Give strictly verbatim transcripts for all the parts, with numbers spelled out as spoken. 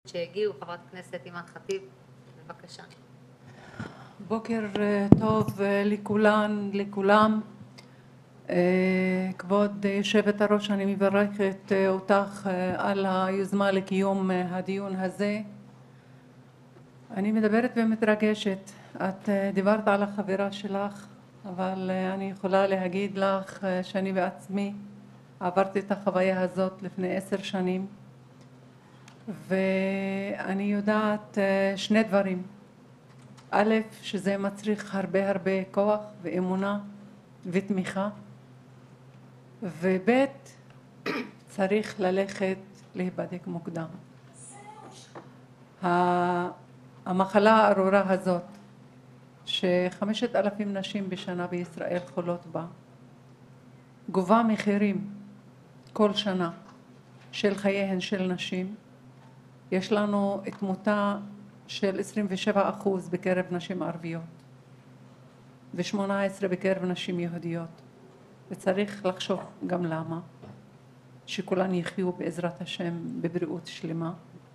שהגיעו. חברת הכנסת אימאן ח'טיב, בבקשה. בוקר טוב לכולן, לכולם. כבוד יושבת הראש, אני מברכת אותך על היוזמה לקיום הדיון הזה. אני מדברת ומתרגשת. את דיברת על החברה שלך, אבל אני יכולה להגיד לך שאני בעצמי עברתי את החוויה הזאת לפני עשר שנים, ואני יודעת שני דברים. א', שזה מצריך הרבה הרבה כוח ואמונה ותמיכה, וב', צריך ללכת להיבדק מוקדם. המחלה הארורה הזאת שחמשת אלפים נשים בשנה בישראל חולות בה, גובה מחירים כל שנה של חייהן של נשים. יש לנו תמותה של עשרים ושבעה אחוז בקרב נשים ערביות ושמונה עשרה בקרב נשים יהודיות, וצריך לחשוב גם למה, שכולן יחיו בעזרת השם בבריאות שלמה.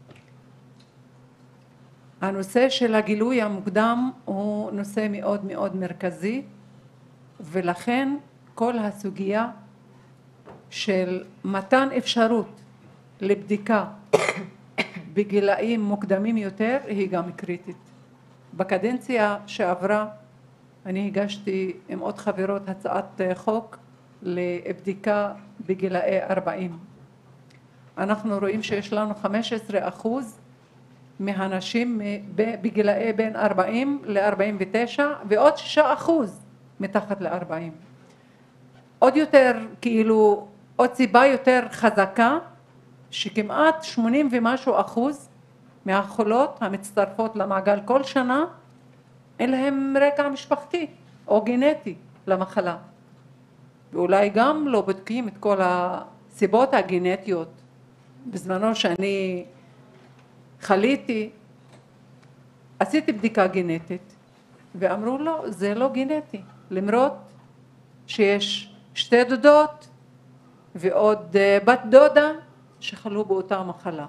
הנושא של הגילוי המוקדם הוא נושא מאוד מאוד מרכזי, ולכן כל הסוגיה של מתן אפשרות לבדיקה בגילאים מוקדמים יותר היא גם קריטית. בקדנציה שעברה אני הגשתי עם עוד חברות הצעת חוק לבדיקה בגילאי ארבעים. אנחנו רואים שיש לנו חמישה עשר אחוז מהנשים בגילאי בין ארבעים ל-ארבעים ותשע, ועוד שישה אחוז מתחת ל-ארבעים. עוד יותר, כאילו, עוד סיבה יותר חזקה, שכמעט שמונים ומשהו אחוז מהחולות המצטרפות למעגל כל שנה, אין להם רקע משפחתי או גנטי למחלה. ואולי גם לא בודקים את כל הסיבות הגנטיות. בזמנו שאני חליתי, עשיתי בדיקה גנטית, ואמרו לו, זה לא גנטי, למרות שיש שתי דודות ועוד בת דודה שחלו באותה מחלה.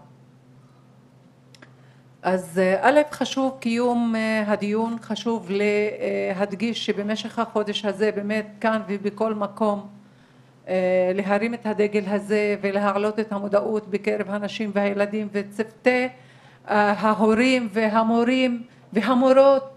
אז א', חשוב קיום הדיון, חשוב להדגיש שבמשך החודש הזה באמת כאן ובכל מקום להרים את הדגל הזה ולהעלות את המודעות בקרב הנשים והילדים וצוותי ההורים והמורים והמורות,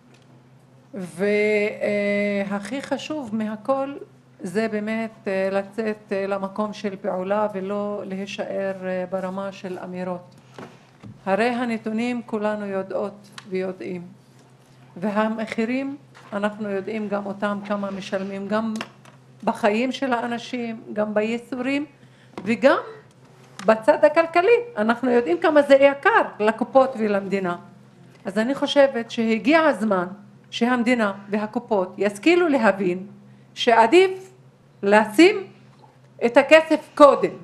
והכי חשוב מהכל זה באמת לצאת למקום של פעולה ולא להישאר ברמה של אמירות. הרי הנתונים כולנו יודעות ויודעים, והמחירים אנחנו יודעים גם אותם, כמה משלמים גם בחיים של האנשים, גם בייסורים וגם בצד הכלכלי. אנחנו יודעים כמה זה יקר לקופות ולמדינה. אז אני חושבת שהגיע הזמן שהמדינה והקופות ישכילו להבין שעדיף לשים את הכסף קודם.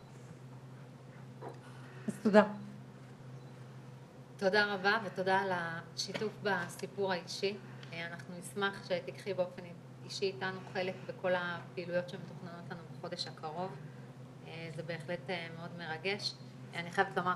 אז תודה. תודה רבה ותודה על השיתוף בסיפור האישי. אנחנו נשמח שתיקחי באופן אישי איתנו חלק בכל הפעילויות שמתוכננות לנו בחודש הקרוב. זה בהחלט מאוד מרגש. אני חייבת לומר